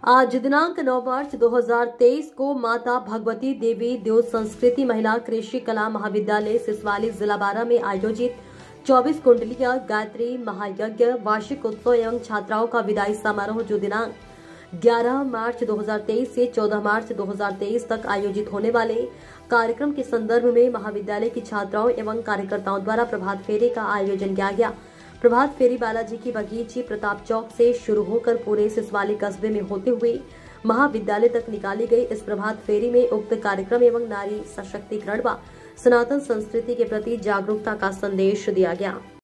आज दिनांक 9 मार्च 2023 को माता भगवती देवी देव संस्कृति महिला कृषि कला महाविद्यालय सिसवाली जिला बारा में आयोजित 24 कुंडलीय गायत्री महायज्ञ वार्षिक उत्सव एवं छात्राओं का विदाई समारोह जो दिनांक 11 मार्च 2023 से 14 मार्च 2023 तक आयोजित होने वाले कार्यक्रम के संदर्भ में महाविद्यालय की छात्राओं एवं कार्यकर्ताओं द्वारा प्रभात फेरी का आयोजन किया गया। प्रभात फेरी बालाजी की बगीची प्रताप चौक से शुरू होकर पूरे सिसवाली कस्बे में होते हुए महाविद्यालय तक निकाली गई। इस प्रभात फेरी में उक्त कार्यक्रम एवं नारी सशक्तिकरण व सनातन संस्कृति के प्रति जागरूकता का संदेश दिया गया।